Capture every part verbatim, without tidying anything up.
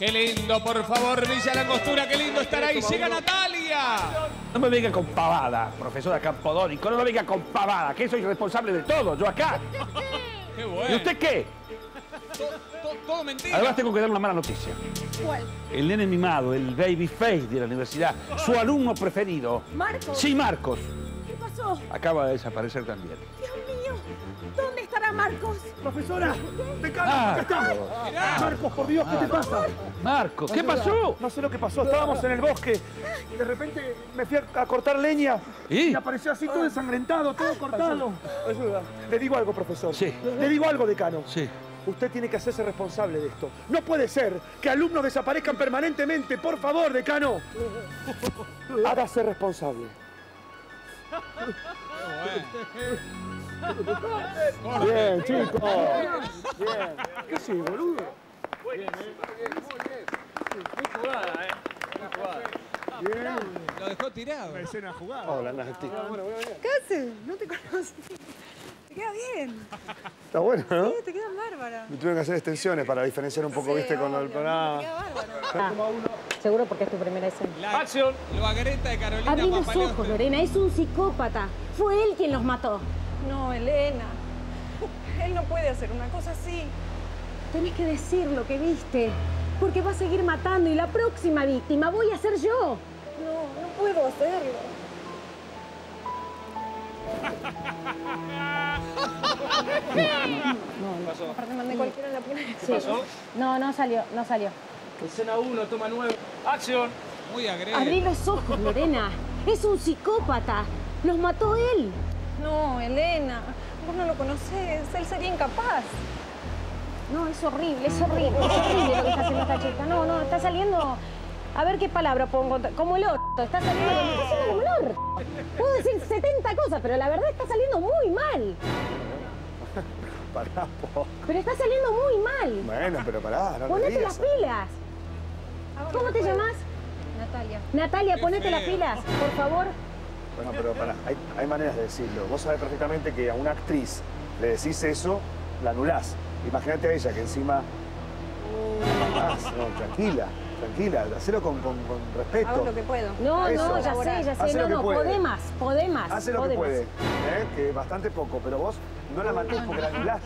Qué lindo, por favor, Villa Langostura, qué lindo estar ahí. Llega Natalia. No me venga con pavada, profesora Campodónico, no me venga con pavada, que soy responsable de todo, yo acá. Qué bueno. ¿Y usted qué? Todo, todo, todo mentira. Además tengo que dar una mala noticia. ¿Cuál? El nene mimado, el baby face de la universidad, su alumno preferido. ¿Marcos? Sí, Marcos. ¿Qué pasó? Acaba de desaparecer también. Dios mío, ¿dónde estará Marcos? Profesora, decano, Ah, acá está. Mirá. Marcos, por Dios, ¿qué te pasa? Marcos, ¿qué Profesora, pasó? No sé lo que pasó, estábamos en el bosque y de repente me fui a, a cortar leña ¿Y? y apareció así todo ensangrentado, todo cortado. Ayuda. Le digo algo, profesor. Sí. Le digo algo, decano. Sí. Usted tiene que hacerse responsable de esto. No puede ser que alumnos desaparezcan permanentemente. Por favor, decano. Hágase responsable. Bien, chicos. Bien. ¿Qué sí, boludo? Bien. Lo dejó tirado. Escena jugada. Hola, Nati. ¿Qué haces? No te conocí. Te queda bien. Está bueno, ¿no? Sí, te quedan bárbaras. Me tuve que hacer extensiones para diferenciar un poco, Sí, viste, con el obvio, programa. Te queda bárbaro. Seguro porque es tu primera escena. La, ¡Acción! Lo agreta de Carolina Abrí los Papaleón. ojos, Lorena, es un psicópata. Fue él quien los mató. No, Elena. Él no puede hacer una cosa así. Tenés que decir lo que viste, porque va a seguir matando y la próxima víctima voy a ser yo. No, no puedo hacerlo. Aparte mandé cualquiera en la primera. Sí. No, no salió, no salió. Escena uno, toma nueve. ¡Acción! Muy agreta. Abrí los ojos, Lorena. Es un psicópata. Los mató él. No, Elena. Vos no lo conocés. Él sería incapaz. No, es horrible, es horrible, es horrible lo que está haciendo esta chica. No, no, está saliendo... A ver qué palabra pongo. Como el orto. Está saliendo como, está saliendo como el orto. Puedo decir setenta cosas, pero la verdad está saliendo muy mal. Pará, po. Pero está saliendo muy mal. Bueno, pero pará, no le Ponete digas. las pilas. Hago lo ¿Cómo que te puedo. llamas? Natalia. Natalia, Qué ponete feo. las pilas, por favor. Bueno, pero pará, hay, hay maneras de decirlo. Vos sabés perfectamente que a una actriz le decís eso, la anulás. Imagínate a ella que encima... Ah, no, tranquila, tranquila, hacelo con, con, con respeto. Hago lo que puedo. No, Eso. no, ya sé, ya sé. Hace lo No, que no, puede. podemos, podemos. Hace lo que podemos. puede, ¿eh? Que es bastante poco, pero vos no la matés porque la anulás.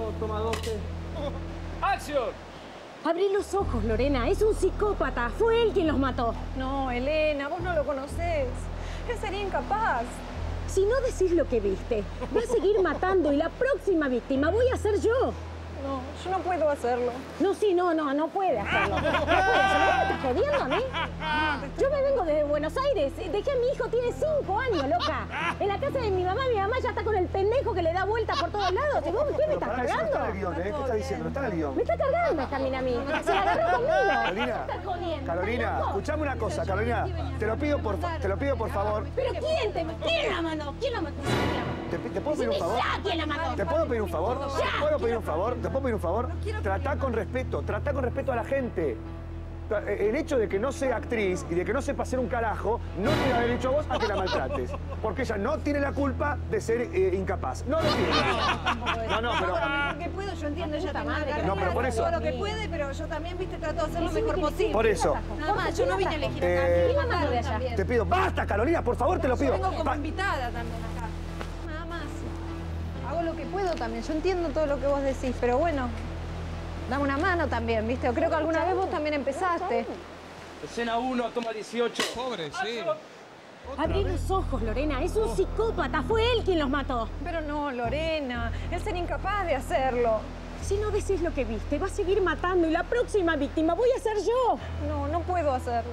¡Acción! Abrí los ojos, Lorena. Es un psicópata. Fue él quien los mató. No, Elena, vos no lo conocés. Él sería incapaz. Si no decís lo que viste, va a seguir matando y la próxima víctima voy a ser yo. No, yo no puedo hacerlo. No, sí, no, no, no puede hacerlo. No puede hacerlo. ¿Me estás jodiendo a mí? Yo me vengo de Buenos Aires. Dejé a mi hijo, tiene cinco años, loca. En la casa de mi mamá, mi mamá ya está con el pendejo que le da vuelta por todos lados. ¿Y vos qué me estás Pará, eso no está en el cargando? guión, ¿eh? ¿Qué estás diciendo? No está en el guión. Me está cargando también a mí. Se la agarró conmigo. Carolina, Me estás jodiendo. Carolina, ¿Estás loco? escuchame una cosa, Carolina. Te lo pido por, fa- te lo pido por favor. ¿Pero quién te quién la mandó? ¿Quién la mató? ¿Te, te puedo pedir un favor? Ya, ¿quién la mató? ¿Te puedo pedir un favor? Ya. ¿Te puedo pedir un favor? ¿Te puedo pedir un favor? Tratá con respeto, tratá con respeto a la gente. El hecho de que no sea actriz y de que no sepa hacer un carajo no te da derecho a vos a que la maltrates. Porque ella no tiene la culpa de ser eh, incapaz. No lo tiene. No, no, pero... Hago lo mejor que puedo, yo entiendo, ella Puta tiene una madre, carrera, no, pero por eso- todo lo que puede, pero yo también, viste, trato de hacer lo mejor posible. Por eso. Nada más, yo no vine a elegir acá. Eh, me ¿quién la mandó de mandaron allá? también. Te pido, basta, Carolina, por favor, te lo Yo pido. vengo como Ba- invitada también acá. Nada más. Hago lo que puedo también. Yo entiendo todo lo que vos decís, pero bueno, dame una mano también, ¿viste? Creo que alguna vez vos también empezaste. Escena uno, toma dieciocho. Pobre, sí. Abrí los ojos, Lorena. Es un psicópata. Fue él quien los mató. Pero no, Lorena, él sería incapaz de hacerlo. Si no decís lo que viste, va a seguir matando y la próxima víctima voy a ser yo. No, no puedo hacerlo.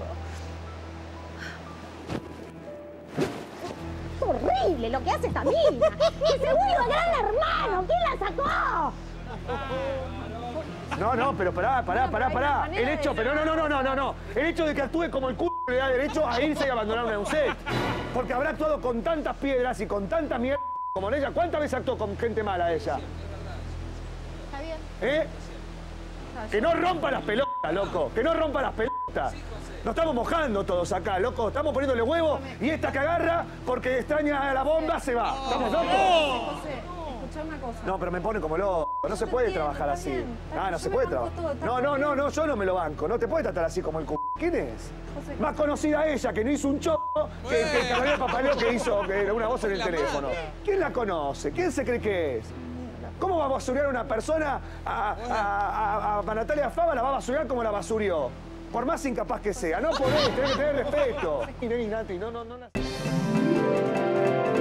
Es horrible lo que hace esta mina. ¡Que se vuelva gran hermano! ¿Quién la sacó? No, no, pero pará, pará, No, pará, pero hay pará. una manera El hecho, de- pero no, no, no, no, no, no. El hecho de que actúe como el c le da derecho a irse y abandonarme un set. Porque habrá actuado con tantas piedras y con tanta mierda como ella. ¿Cuántas veces actuó con gente mala ella? Está bien. ¿Eh? Que no rompa las pelotas, loco. Que no rompa las pelotas. Nos estamos mojando todos acá, loco. Estamos poniéndole huevo y esta que agarra porque extraña a la bomba se va. ¿Estamos locos? José, escuchá una cosa. No, pero me pone como loco. No se puede entiendo, trabajar está así. bien. Está Ah, bien, no yo se me puede banco trabajar. todo, está No, no, bien. no, no, yo no me lo banco. No te puede tratar así como el c***. ¿Quién es? José, Más conocida ella, que no hizo un cho que, que el Carolina Papaleo que hizo que era una voz en el La teléfono. madre. ¿Quién la conoce? ¿Quién se cree que es? ¿Cómo va a basurear a una persona? A, a, a, a Natalia Fava la va a basurear como la basurió. Por más incapaz que sea. No podés, tenés que tener respeto. Y no, Nati, no, no, no. no.